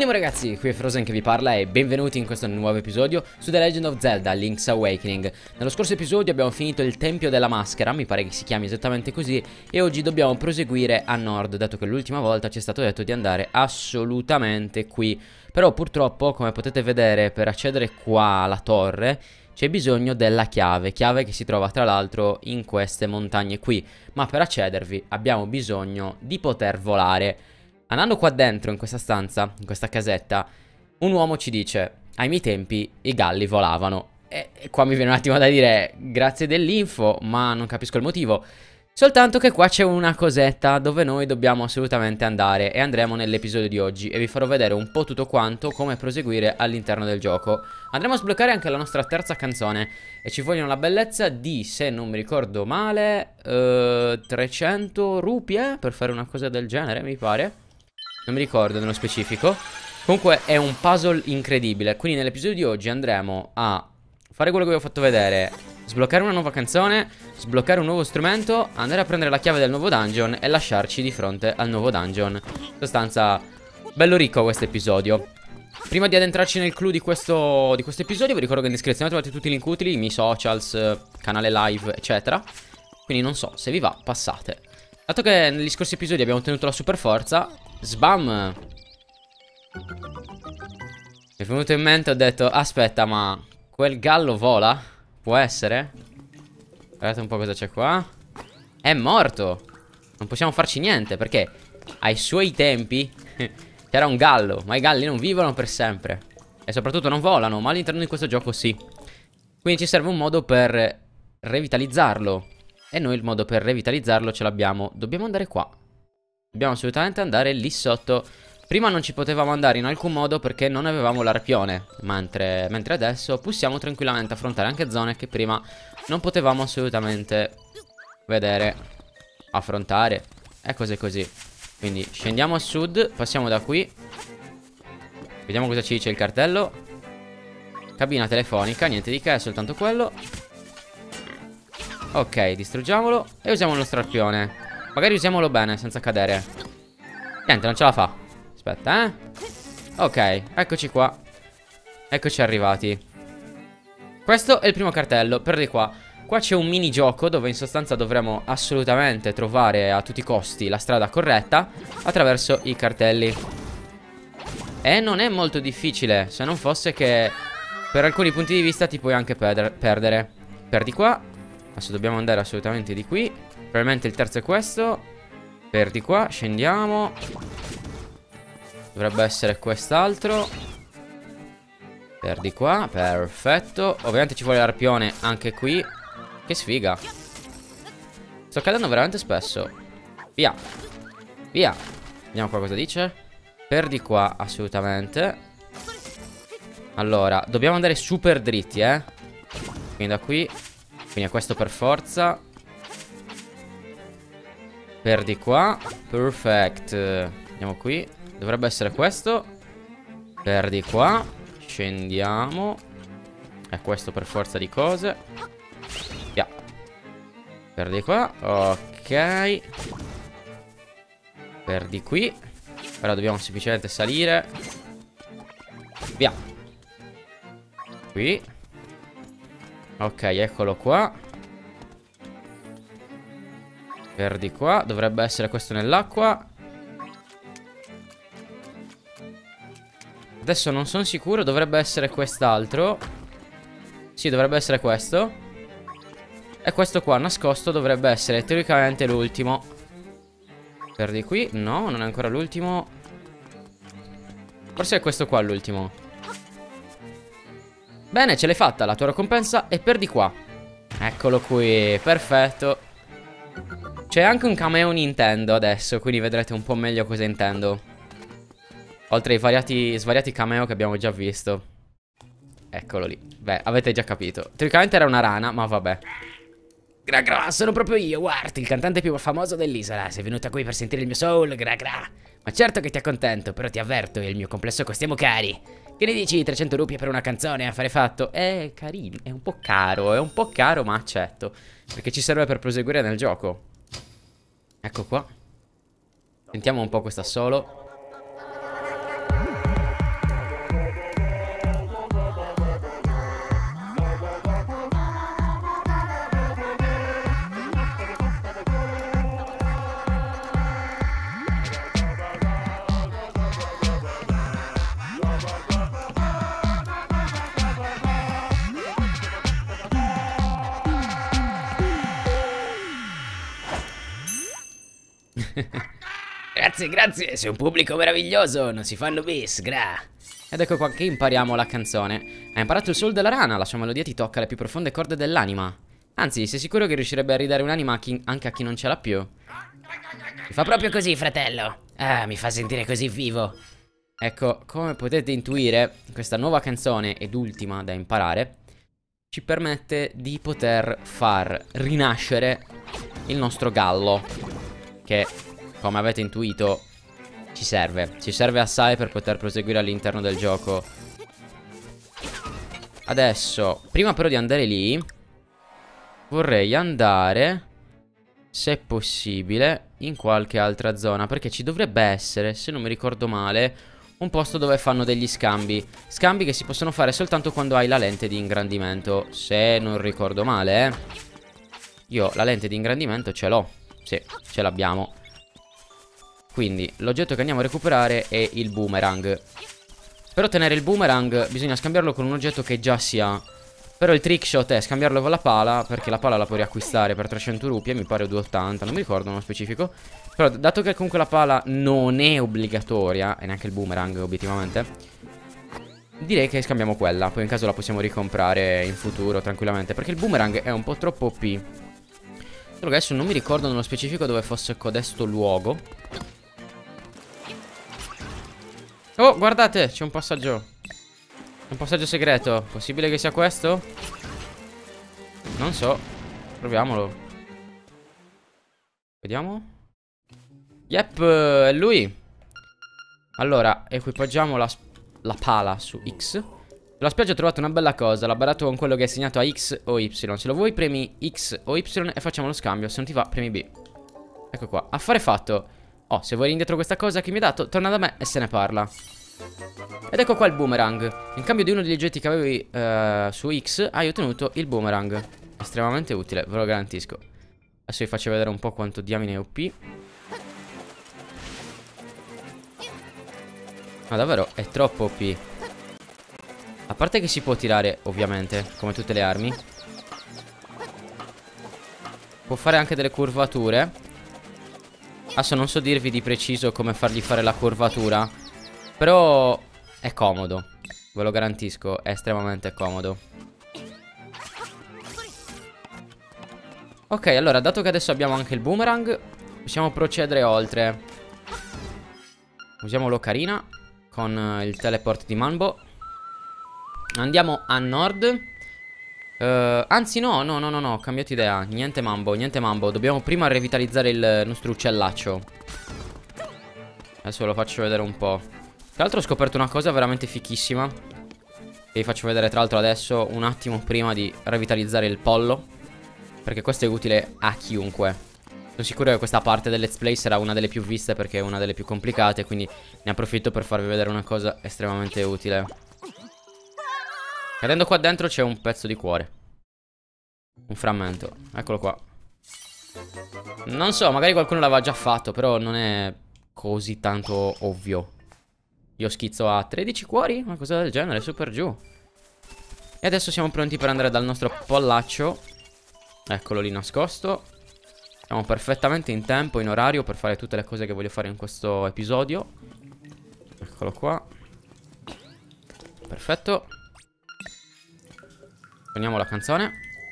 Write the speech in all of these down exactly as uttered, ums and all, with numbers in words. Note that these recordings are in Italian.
Andiamo ragazzi, qui è Frozen che vi parla e benvenuti in questo nuovo episodio su The Legend of Zelda Link's Awakening. Nello scorso episodio abbiamo finito il Tempio della Maschera, mi pare che si chiami esattamente così, e oggi dobbiamo proseguire a nord, dato che l'ultima volta ci è stato detto di andare assolutamente qui. Però purtroppo, come potete vedere, per accedere qua alla torre c'è bisogno della chiave, chiave che si trova tra l'altro in queste montagne qui. Ma per accedervi abbiamo bisogno di poter volare. Andando qua dentro, in questa stanza, in questa casetta, un uomo ci dice: ai miei tempi i galli volavano. E, e qua mi viene un attimo da dire grazie dell'info, ma non capisco il motivo. Soltanto che qua c'è una cosetta dove noi dobbiamo assolutamente andare, e andremo nell'episodio di oggi e vi farò vedere un po' tutto quanto, come proseguire all'interno del gioco. Andremo a sbloccare anche la nostra terza canzone e ci vogliono la bellezza di, se non mi ricordo male, eh, trecento rupie per fare una cosa del genere, mi pare. Non mi ricordo nello specifico. Comunque è un puzzle incredibile. Quindi nell'episodio di oggi andremo a fare quello che vi ho fatto vedere: sbloccare una nuova canzone, sbloccare un nuovo strumento, andare a prendere la chiave del nuovo dungeon e lasciarci di fronte al nuovo dungeon. In sostanza, bello ricco questo episodio. Prima di addentrarci nel clou di questo, di questo episodio, vi ricordo che in descrizione trovate tutti i link utili, i miei socials, canale live, eccetera. Quindi non so, se vi va, passate. Dato che negli scorsi episodi abbiamo ottenuto la super forza, sbam! Mi è venuto in mente, ho detto: aspetta, ma quel gallo vola? Può essere? Guardate un po' cosa c'è qua. È morto! Non possiamo farci niente, perché ai suoi tempi c'era un gallo, ma i galli non vivono per sempre. E soprattutto non volano, ma all'interno di questo gioco sì. Quindi ci serve un modo per revitalizzarlo. E noi il modo per revitalizzarlo ce l'abbiamo. Dobbiamo andare qua. Dobbiamo assolutamente andare lì sotto. Prima non ci potevamo andare in alcun modo perché non avevamo l'arpione, mentre, mentre adesso possiamo tranquillamente affrontare anche zone che prima non potevamo assolutamente vedere, affrontare e cose così. Quindi scendiamo a sud, passiamo da qui. Vediamo cosa ci dice il cartello. Cabina telefonica, niente di che, è soltanto quello. Ok, distruggiamolo e usiamo il nostro arpione. Magari usiamolo bene, senza cadere. Niente, non ce la fa. Aspetta, eh. Ok, eccoci qua. Eccoci arrivati. Questo è il primo cartello, per di qua. Qua c'è un minigioco dove in sostanza dovremo assolutamente trovare a tutti i costi la strada corretta attraverso i cartelli. E non è molto difficile, se non fosse che per alcuni punti di vista ti puoi anche perdere. Per di qua. Adesso dobbiamo andare assolutamente di qui. Probabilmente il terzo è questo. Per di qua, scendiamo. Dovrebbe essere quest'altro. Per di qua, perfetto. Ovviamente ci vuole l'arpione anche qui. Che sfiga. Sto cadendo veramente spesso. Via. Via. Vediamo qua cosa dice. Per di qua, assolutamente. Allora, dobbiamo andare super dritti, eh. Quindi da qui. Quindi a questo per forza. Per di qua. Perfect. Andiamo qui. Dovrebbe essere questo. Per di qua. Scendiamo. E questo per forza di cose. Via. Per di qua. Ok. Per di qui. Ora dobbiamo semplicemente salire. Via. Qui. Ok, eccolo qua. Per di qua. Dovrebbe essere questo nell'acqua. Adesso non sono sicuro. Dovrebbe essere quest'altro. Sì, dovrebbe essere questo. E questo qua nascosto dovrebbe essere teoricamente l'ultimo. Per di qui. No, non è ancora l'ultimo. Forse è questo qua l'ultimo. Bene, ce l'hai fatta, la tua ricompensa è per di qua. Eccolo qui, perfetto. C'è anche un cameo Nintendo adesso, quindi vedrete un po' meglio cosa intendo. Oltre ai variati, svariati cameo che abbiamo già visto. Eccolo lì. Beh, avete già capito. Teoricamente era una rana, ma vabbè. Gra gra, sono proprio io, Wart, il cantante più famoso dell'isola. Sei venuta qui per sentire il mio soul, gra gra. Ma certo che ti accontento, però ti avverto, il mio complesso costiamo cari. Che ne dici? trecento rupie per una canzone, affare fatto? È carino, è un po' caro, è un po' caro, ma accetto. Perché ci serve per proseguire nel gioco. Ecco qua. Sentiamo un po' questa solo. Grazie, grazie, sei un pubblico meraviglioso, non si fanno bis, gra. Ed ecco qua che impariamo la canzone. Hai imparato il soul della rana, la sua melodia ti tocca le più profonde corde dell'anima. Anzi, sei sicuro che riuscirebbe a ridare un'anima a chi, anche a chi non ce l'ha più? Mi fa proprio così, fratello. Ah, mi fa sentire così vivo. Ecco, come potete intuire, questa nuova canzone ed ultima da imparare ci permette di poter far rinascere il nostro gallo, che, come avete intuito, ci serve. Ci serve assai per poter proseguire all'interno del gioco. Adesso, prima però di andare lì, vorrei andare, se possibile, in qualche altra zona, perché ci dovrebbe essere, se non mi ricordo male, un posto dove fanno degli scambi. Scambi che si possono fare soltanto quando hai la lente di ingrandimento, se non ricordo male, eh. Io la lente di ingrandimento ce l'ho. Sì, ce l'abbiamo. Quindi l'oggetto che andiamo a recuperare è il boomerang. Per ottenere il boomerang bisogna scambiarlo con un oggetto che già si ha. Però il trickshot è scambiarlo con la pala, perché la pala la puoi riacquistare per trecento rupie, mi pare duecentottanta, non mi ricordo uno specifico. Però dato che comunque la pala non è obbligatoria, e neanche il boomerang obiettivamente, direi che scambiamo quella. Poi in caso la possiamo ricomprare in futuro tranquillamente, perché il boomerang è un po' troppo O P. Solo che adesso non mi ricordo nello specifico dove fosse codesto luogo. Oh, guardate, c'è un passaggio. Un passaggio segreto. Possibile che sia questo? Non so. Proviamolo. Vediamo. Yep, è lui. Allora, equipaggiamo la, la pala su X. Sulla spiaggia ho trovato una bella cosa. L'ha barato con quello che è segnato a X o Y. Se lo vuoi premi X o Y e facciamo lo scambio. Se non ti va premi B. Ecco qua, affare fatto. Oh, se vuoi indietro questa cosa che mi hai dato, torna da me e se ne parla. Ed ecco qua il boomerang. In cambio di uno degli oggetti che avevi uh, su X, hai ottenuto il boomerang. Estremamente utile, ve lo garantisco. Adesso vi faccio vedere un po' quanto diamine è O P. Ma davvero è troppo O P. A parte che si può tirare, ovviamente, come tutte le armi. Può fare anche delle curvature. Adesso non so dirvi di preciso come fargli fare la curvatura, però è comodo, ve lo garantisco, è estremamente comodo. Ok, allora, dato che adesso abbiamo anche il boomerang, possiamo procedere oltre. Usiamo l'ocarina con il teleport di Manbo. Andiamo a nord. uh, Anzi no, no, no, no, no, ho cambiato idea. Niente Mambo, niente Mambo. Dobbiamo prima revitalizzare il nostro uccellaccio. Adesso ve lo faccio vedere un po'. Tra l'altro ho scoperto una cosa veramente fichissima, che vi faccio vedere tra l'altro adesso, un attimo prima di revitalizzare il pollo, perché questo è utile a chiunque. Sono sicuro che questa parte del let's play sarà una delle più viste, perché è una delle più complicate, quindi ne approfitto per farvi vedere una cosa estremamente utile. Cadendo qua dentro c'è un pezzo di cuore, un frammento, eccolo qua. Non so, magari qualcuno l'aveva già fatto, però non è così tanto ovvio. Io schizzo a tredici cuori, una cosa del genere, super giù. E adesso siamo pronti per andare dal nostro pollaccio. Eccolo lì nascosto. Siamo perfettamente in tempo, in orario, per fare tutte le cose che voglio fare in questo episodio. Eccolo qua. Perfetto. Poniamo la canzone.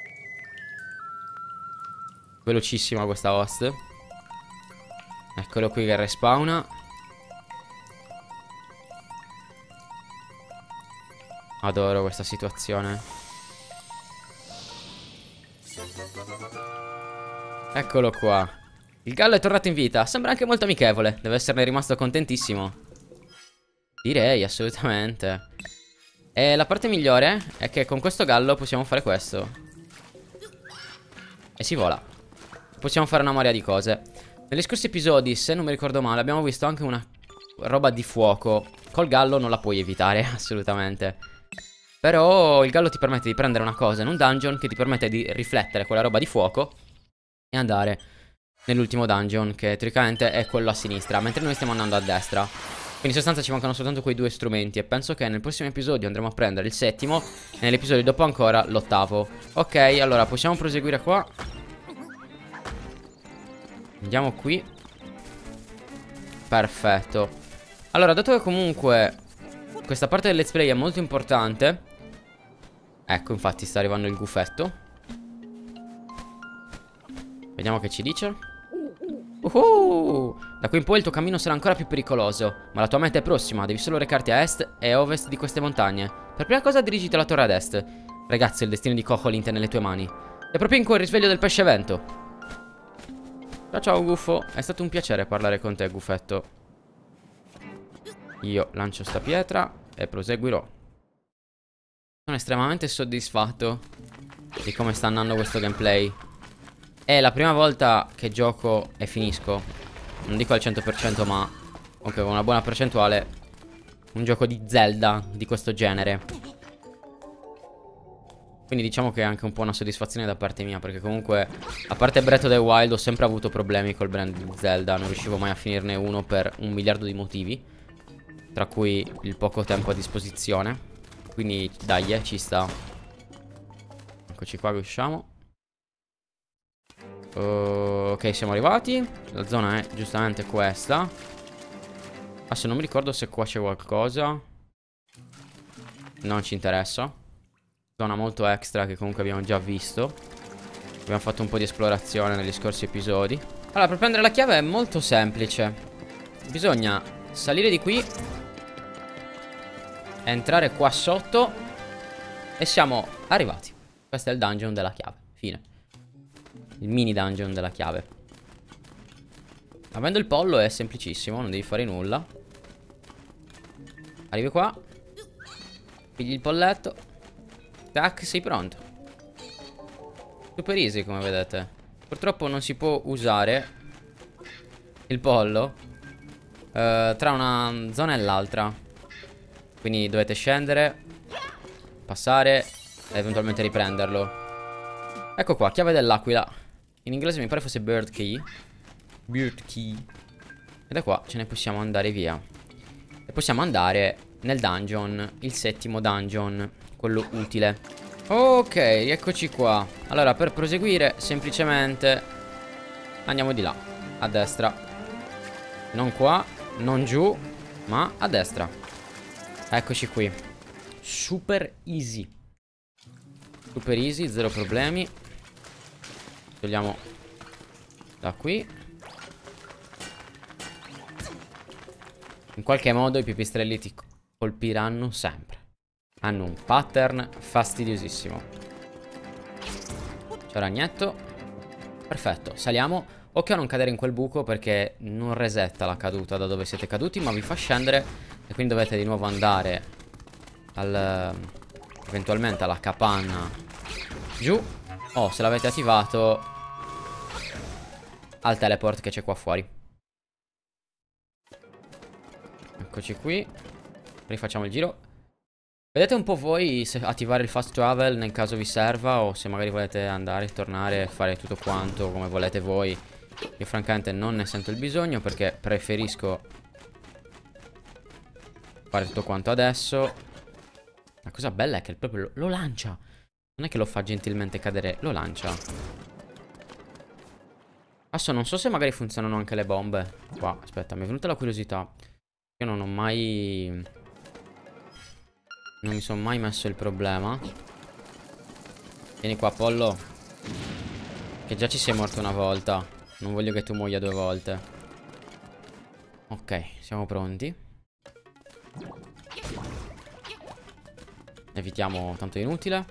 Velocissima questa host. Eccolo qui che respawna. Adoro questa situazione. Eccolo qua. Il gallo è tornato in vita. Sembra anche molto amichevole. Deve esserne rimasto contentissimo. Direi, assolutamente. E la parte migliore è che con questo gallo possiamo fare questo. E si vola. Possiamo fare una marea di cose. Negli scorsi episodi, se non mi ricordo male, abbiamo visto anche una roba di fuoco. Col gallo non la puoi evitare, assolutamente. Però il gallo ti permette di prendere una cosa in un dungeon, che ti permette di riflettere quella roba di fuoco e andare nell'ultimo dungeon, che teoricamente è quello a sinistra, mentre noi stiamo andando a destra. Quindi in sostanza ci mancano soltanto quei due strumenti, e penso che nel prossimo episodio andremo a prendere il settimo e nell'episodio dopo ancora l'ottavo. Ok, allora possiamo proseguire qua. Andiamo qui. Perfetto. Allora, dato che comunque questa parte del let's play è molto importante. Ecco, infatti sta arrivando il gufetto. Vediamo che ci dice. Uhuh! Da qui in poi il tuo cammino sarà ancora più pericoloso, ma la tua meta è prossima, devi solo recarti a est e a ovest di queste montagne. Per prima cosa dirigiti alla torre ad est. Ragazzo, il destino di Koholint è nelle tue mani. È proprio in quel risveglio del pesce vento. Ciao ciao Gufo, è stato un piacere parlare con te, Gufetto. Io lancio sta pietra e proseguirò. Sono estremamente soddisfatto di come sta andando questo gameplay. È la prima volta che gioco e finisco, non dico al cento per cento, ma comunque con una buona percentuale, un gioco di Zelda di questo genere. Quindi diciamo che è anche un po' una soddisfazione da parte mia, perché comunque, a parte Breath of the Wild, ho sempre avuto problemi col brand di Zelda. Non riuscivo mai a finirne uno per un miliardo di motivi, tra cui il poco tempo a disposizione. Quindi dai, eh, ci sta. Eccoci qua che usciamo. Uh, ok, siamo arrivati. La zona è giustamente questa. Adesso non mi ricordo se qua c'è qualcosa. Non ci interessa. Zona molto extra che comunque abbiamo già visto. Abbiamo fatto un po' di esplorazione negli scorsi episodi. Allora, per prendere la chiave è molto semplice. Bisogna salire di qui, entrare qua sotto e siamo arrivati. Questo è il dungeon della chiave. Fine. Il mini dungeon della chiave. Avendo il pollo è semplicissimo, non devi fare nulla. Arrivi qua, pigli il polletto, tac, sei pronto. Super easy, come vedete. Purtroppo non si può usare il pollo uh, tra una zona e l'altra. Quindi dovete scendere, passare e eventualmente riprenderlo. Ecco qua, chiave dell'aquila. In inglese mi pare fosse bird key. Bird key. E da qua ce ne possiamo andare via. E possiamo andare nel dungeon, il settimo dungeon, quello utile. Ok, eccoci qua. Allora, per proseguire semplicemente andiamo di là, a destra. Non qua, non giù, ma a destra. Eccoci qui. Super easy. Super easy, zero problemi. Togliamo da qui. In qualche modo i pipistrelli ti colpiranno sempre. Hanno un pattern fastidiosissimo. C'è un ragnetto. Perfetto, saliamo. Occhio a non cadere in quel buco, perché non resetta la caduta da dove siete caduti, ma vi fa scendere. E quindi dovete di nuovo andare al, eventualmente alla capanna giù. O se l'avete attivato, al teleport che c'è qua fuori. Eccoci qui. Rifacciamo il giro. Vedete un po' voi se attivare il fast travel nel caso vi serva, o se magari volete andare, tornare, fare tutto quanto come volete voi. Io francamente non ne sento il bisogno, perché preferisco fare tutto quanto adesso. La cosa bella è che proprio lo, lo lancia. Non è che lo fa gentilmente cadere, lo lancia. Adesso non so se magari funzionano anche le bombe qua. Aspetta, mi è venuta la curiosità. Io non ho mai... non mi sono mai messo il problema. Vieni qua, pollo. Che già ci sei morto una volta. Non voglio che tu muoia due volte. Ok, siamo pronti. Evitiamo tanto inutile.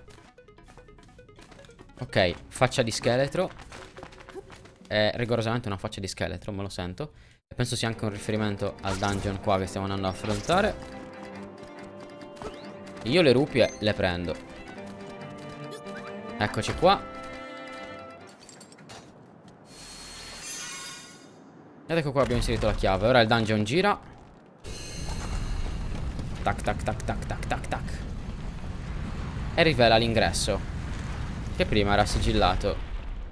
Ok, faccia di scheletro. È rigorosamente una faccia di scheletro, me lo sento. E penso sia anche un riferimento al dungeon qua che stiamo andando ad affrontare. Io le rupie le prendo. Eccoci qua. Ed ecco qua, abbiamo inserito la chiave. Ora il dungeon gira. Tac tac tac tac tac tac tac. E rivela l'ingresso, che prima era sigillato.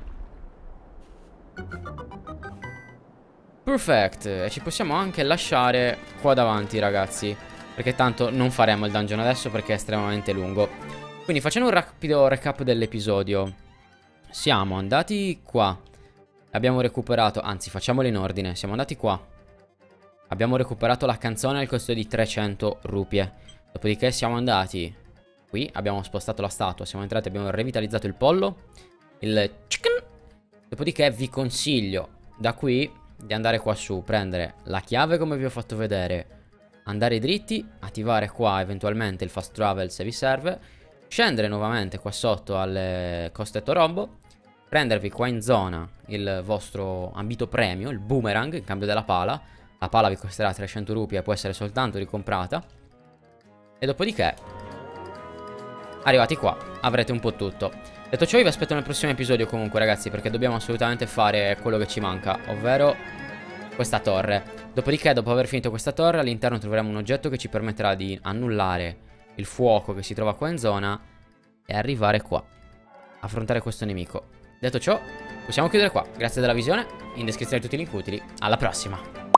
Perfect. E ci possiamo anche lasciare qua davanti, ragazzi, perché tanto non faremo il dungeon adesso, perché è estremamente lungo. Quindi facendo un rapido recap dell'episodio. Siamo andati qua, abbiamo recuperato, anzi facciamolo in ordine. Siamo andati qua, Abbiamo recuperato la canzone al costo di trecento rupie. Dopodiché siamo andati qui, abbiamo spostato la statua, siamo entrati, abbiamo revitalizzato il pollo, il chicken. Dopodiché vi consiglio da qui di andare qua su, prendere la chiave come vi ho fatto vedere, andare dritti, attivare qua eventualmente il fast travel se vi serve, scendere nuovamente qua sotto al Costeto Rombo, prendervi qua in zona il vostro ambito premio, il boomerang in cambio della pala. La pala vi costerà trecento rupie e può essere soltanto ricomprata. E dopodiché, arrivati qua, avrete un po' tutto. Detto ciò, io vi aspetto nel prossimo episodio comunque, ragazzi, perché dobbiamo assolutamente fare quello che ci manca, ovvero questa torre. Dopodiché, dopo aver finito questa torre, all'interno troveremo un oggetto che ci permetterà di annullare il fuoco che si trova qua in zona e arrivare qua, affrontare questo nemico. Detto ciò, possiamo chiudere qua. Grazie della visione, in descrizione tutti i link utili. Alla prossima!